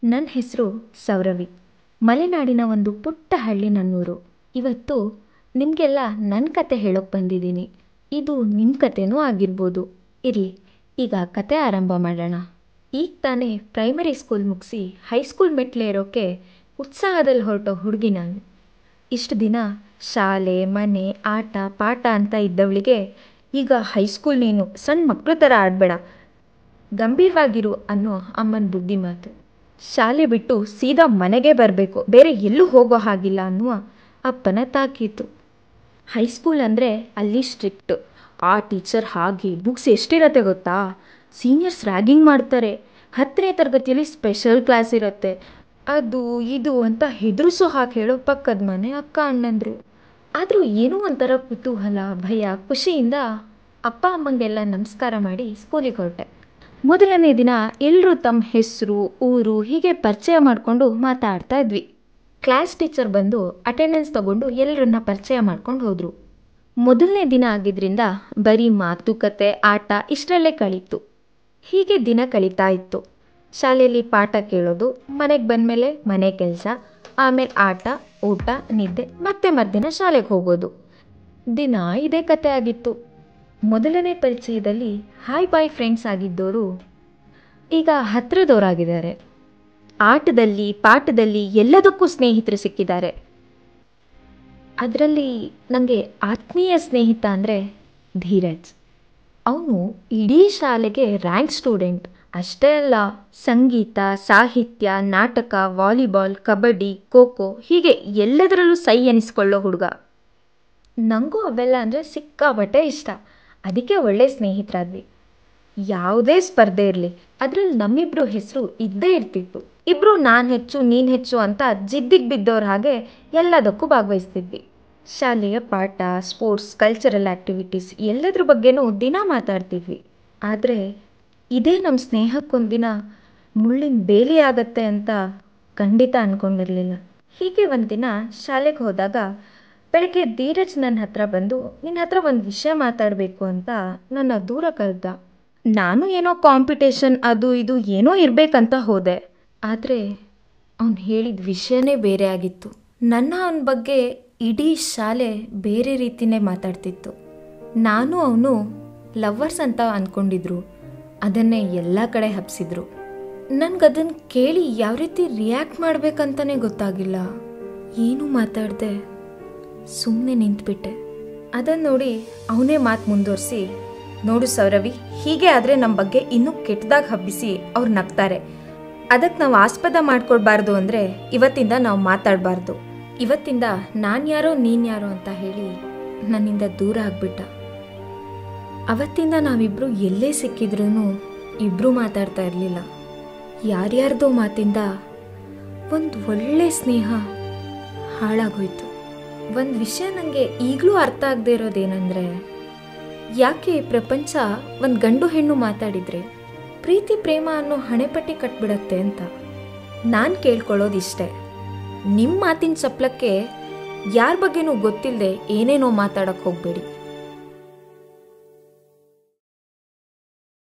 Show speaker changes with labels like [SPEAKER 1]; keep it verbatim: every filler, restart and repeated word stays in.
[SPEAKER 1] ನನ್ನ ಹೆಸರು ಸೌರವಿ. ಮಲೆನಾಡಿನ ಒಂದು ಪುಟ್ಟ ಹಳ್ಳಿ ನನ್ನೂರು. ಇವತ್ತು ನಿಮಗೆಲ್ಲ ನನ್ನ ಕತೆ ಹೇಳೋಕ್ಕೆ ಬಂದಿದ್ದೀನಿ. ಇದು ನಿಮ್ಮ ಕತೆನೂ ಆಗಿರ್ಬೋದು. ಇರಲಿ, ಈಗ ಕತೆ ಆರಂಭ ಮಾಡೋಣ. ಈಗ ತಾನೇ ಪ್ರೈಮರಿ ಸ್ಕೂಲ್ ಮುಗಿಸಿ ಹೈಸ್ಕೂಲ್ ಮೆಟ್ಲೇರೋಕ್ಕೆ ಉತ್ಸಾಹದಲ್ಲಿ ಹೊರಟೋ ಹುಡುಗಿ ನಾನು. ಇಷ್ಟು ದಿನ ಶಾಲೆ, ಮನೆ, ಆಟ ಪಾಠ ಅಂತ ಇದ್ದವಳಿಗೆ ಈಗ ಹೈಸ್ಕೂಲ್ ನೀನು ಸಣ್ಣ ಮಕ್ಕಳ ಥರ ಆಡಬೇಡ, ಗಂಭೀರವಾಗಿರು ಅನ್ನೋ ಅಮ್ಮನ ಬುದ್ಧಿ ಮಾತು. ಶಾಲೆ ಬಿಟ್ಟು ಸೀದಾ ಮನೆಗೆ ಬರಬೇಕು, ಬೇರೆ ಎಲ್ಲೂ ಹೋಗೋ ಹಾಗಿಲ್ಲ ಅನ್ನುವ ಅಪ್ಪನ ತಾಕೀತು. ಹೈಸ್ಕೂಲ್ ಅಂದರೆ ಅಲ್ಲಿ ಸ್ಟ್ರಿಕ್ಟ್. ಆ ಟೀಚರ್ ಹಾಗೆ ಬುಕ್ಸ್ ಎಷ್ಟಿರತ್ತೆ ಗೊತ್ತಾ? ಸೀನಿಯರ್ಸ್ ರ್ಯಾಗಿಂಗ್ ಮಾಡ್ತಾರೆ. ಹತ್ತನೇ ತರಗತಿಯಲ್ಲಿ ಸ್ಪೆಷಲ್ ಕ್ಲಾಸ್ ಇರುತ್ತೆ. ಅದು ಇದು ಅಂತ ಹೆದರಿಸೋ ಹಾಗೆ ಹೇಳೋ ಪಕ್ಕದ ಮನೆ ಅಕ್ಕ ಅಣ್ಣಂದರು. ಆದರೂ ಏನೋ ಒಂಥರ ಕುತೂಹಲ, ಭಯ, ಖುಷಿಯಿಂದ ಅಪ್ಪ ಅಮ್ಮಂಗೆಲ್ಲ ನಮಸ್ಕಾರ ಮಾಡಿ ಸ್ಕೂಲಿಗೆ ಹೊರಟೆ. ಮೊದಲನೇ ದಿನ ಎಲ್ಲರೂ ತಮ್ಮ ಹೆಸರು, ಊರು ಹೀಗೆ ಪರಿಚಯ ಮಾಡಿಕೊಂಡು ಮಾತಾಡ್ತಾ ಇದ್ವಿ. ಕ್ಲಾಸ್ ಟೀಚರ್ ಬಂದು ಅಟೆಂಡೆನ್ಸ್ ತಗೊಂಡು ಎಲ್ಲರನ್ನ ಪರಿಚಯ ಮಾಡ್ಕೊಂಡು ಹೋದರು. ಮೊದಲನೇ ದಿನ ಆಗಿದ್ದರಿಂದ ಬರೀ ಮಾತುಕತೆ, ಆಟ ಇಷ್ಟರಲ್ಲೇ ಕಳೀತು. ಹೀಗೆ ದಿನ ಕಳೀತಾ ಇತ್ತು. ಶಾಲೆಯಲ್ಲಿ ಪಾಠ ಕೇಳೋದು, ಮನೆಗೆ ಬಂದಮೇಲೆ ಮನೆ ಕೆಲಸ, ಆಮೇಲೆ ಆಟ, ಊಟ, ನಿದ್ದೆ, ಮತ್ತೆ ಮರುದಿನ ಶಾಲೆಗೆ ಹೋಗೋದು. ದಿನ ಇದೇ ಕತೆ ಆಗಿತ್ತು. ಮೊದಲನೇ ಪರಿಚಯದಲ್ಲಿ ಹಾಯ್ ಬಾಯ್ ಫ್ರೆಂಡ್ಸ್ ಆಗಿದ್ದವರು ಈಗ ಹತ್ತಿರದವರಾಗಿದ್ದಾರೆ. ಆಟದಲ್ಲಿ, ಪಾಠದಲ್ಲಿ ಎಲ್ಲದಕ್ಕೂ ಸ್ನೇಹಿತರು ಸಿಕ್ಕಿದ್ದಾರೆ. ಅದರಲ್ಲಿ ನನಗೆ ಆತ್ಮೀಯ ಸ್ನೇಹಿತ ಅಂದರೆ ಧೀರಜ್. ಅವನು ಇಡೀ ಶಾಲೆಗೆ ರ್ಯಾಂಕ್ ಸ್ಟೂಡೆಂಟ್. ಅಷ್ಟೇ ಅಲ್ಲ, ಸಂಗೀತ, ಸಾಹಿತ್ಯ, ನಾಟಕ, ವಾಲಿಬಾಲ್, ಕಬಡ್ಡಿ, ಖೋ ಖೋ ಹೀಗೆ ಎಲ್ಲದರಲ್ಲೂ ಸೈ ಎನಿಸ್ಕೊಳ್ಳೋ ಹುಡುಗ. ನನಗೂ ಅವೆಲ್ಲ ಅಂದರೆ ಸಿಕ್ಕಾಬಟ್ಟೆ ಇಷ್ಟ. ಅದಕ್ಕೆ ಒಳ್ಳೆ ಸ್ನೇಹಿತರಾದ್ವಿ. ಯಾವುದೇ ಸ್ಪರ್ಧೆ ಇರಲಿ, ಅದರಲ್ಲಿ ನಮ್ಮಿಬ್ಬರು ಹೆಸರು ಇದ್ದೇ ಇರ್ತಿತ್ತು. ಇಬ್ಬರು ನಾನು ಹೆಚ್ಚು ನೀನು ಹೆಚ್ಚು ಅಂತ ಜಿದ್ದಿಗೆ ಬಿದ್ದವ್ರ ಹಾಗೆ ಎಲ್ಲದಕ್ಕೂ ಭಾಗವಹಿಸ್ತಿದ್ವಿ. ಶಾಲೆಯ ಪಾಠ, ಸ್ಪೋರ್ಟ್ಸ್, ಕಲ್ಚರಲ್ ಆ್ಯಕ್ಟಿವಿಟೀಸ್ ಎಲ್ಲದ್ರ ಬಗ್ಗೆನೂ ದಿನ ಮಾತಾಡ್ತಿದ್ವಿ. ಆದರೆ ಇದೇ ನಮ್ಮ ಸ್ನೇಹಕ್ಕೊಂದಿನ ಮುಳ್ಳಿನ ಬೇಲಿ ಆಗತ್ತೆ ಅಂತ ಖಂಡಿತ ಅಂದ್ಕೊಂಡಿರಲಿಲ್ಲ. ಹೀಗೆ ಒಂದಿನ ಶಾಲೆಗೆ ಹೋದಾಗ ಬೆಳಗ್ಗೆ ಧೀರಜ್ ನನ್ನ ಹತ್ರ ಬಂದು ನಿನ್ನ ಹತ್ರ ಒಂದು ವಿಷಯ ಮಾತಾಡಬೇಕು ಅಂತ ನನ್ನ ದೂರ ಕರೆದ. ನಾನು ಏನೋ ಕಾಂಪಿಟೇಷನ್ ಅದು ಇದು ಏನೋ ಇರಬೇಕಂತ ಹೋದೆ. ಆದರೆ ಅವನು ಹೇಳಿದ ವಿಷಯನೇ ಬೇರೆ ಆಗಿತ್ತು. ನನ್ನ ಅವನ ಬಗ್ಗೆ ಇಡೀ ಶಾಲೆ ಬೇರೆ ರೀತಿಯೇ ಮಾತಾಡ್ತಿತ್ತು. ನಾನು ಅವನು ಲವ್ವರ್ಸ್ ಅಂತ ಅಂದ್ಕೊಂಡಿದ್ರು. ಅದನ್ನೇ ಎಲ್ಲ ಕಡೆ ಹಬ್ಸಿದ್ರು. ನನಗದನ್ನು ಕೇಳಿ ಯಾವ ರೀತಿ ರಿಯಾಕ್ಟ್ ಮಾಡಬೇಕಂತಲೇ ಗೊತ್ತಾಗಿಲ್ಲ. ಏನೂ ಮಾತಾಡದೆ ಸುಮ್ಮನೆ ನಿಂತ್ಬಿಟ್ಟೆ. ಅದನ್ನು ನೋಡಿ ಅವನೇ ಮಾತು ಮುಂದುವರಿಸಿ, ನೋಡು ಸೌರವಿ, ಹೀಗೆ ಆದರೆ ನಮ್ಮ ಬಗ್ಗೆ ಇನ್ನೂ ಕೆಟ್ಟದಾಗಿ ಹಬ್ಬಿಸಿ ಅವ್ರು ನಗ್ತಾರೆ. ಅದಕ್ಕೆ ನಾವು ಆಸ್ಪದ ಮಾಡ್ಕೊಡ್ಬಾರ್ದು ಅಂದರೆ ಇವತ್ತಿಂದ ನಾವು ಮಾತಾಡಬಾರ್ದು. ಇವತ್ತಿಂದ ನಾನು ಯಾರೋ ನೀನು ಯಾರೋ ಅಂತ ಹೇಳಿ ನನ್ನಿಂದ ದೂರ ಆಗಿಬಿಟ್ಟ. ಅವತ್ತಿಂದ ನಾವಿಬ್ಬರು ಎಲ್ಲೇ ಸಿಕ್ಕಿದ್ರೂ ಇಬ್ಬರೂ ಮಾತಾಡ್ತಾ ಇರಲಿಲ್ಲ. ಯಾರ್ಯಾರ್ದೋ ಮಾತಿಂದ ಒಂದು ಒಳ್ಳೆ ಸ್ನೇಹ ಹಾಳಾಗೋಯ್ತು. ಒಂದು ವಿಷಯ ನನಗೆ ಈಗಲೂ ಅರ್ಥ ಆಗದೆ ಇರೋದೇನೆಂದರೆ, ಯಾಕೆ ಈ ಪ್ರಪಂಚ ಒಂದು ಗಂಡು ಹೆಣ್ಣು ಮಾತಾಡಿದರೆ ಪ್ರೀತಿ ಪ್ರೇಮ ಅನ್ನೋ ಹಣೆಪಟ್ಟಿ ಕಟ್ಬಿಡತ್ತೆ ಅಂತ. ನಾನು ಕೇಳ್ಕೊಳ್ಳೋದಿಷ್ಟೇ, ನಿಮ್ಮ ಮಾತಿನ ಚಪ್ಲಕ್ಕೆ ಯಾರ ಬಗ್ಗೆನೂ ಗೊತ್ತಿಲ್ಲದೆ ಏನೇನೋ ಮಾತಾಡೋಕ್ಕೆ ಹೋಗಬೇಡಿ.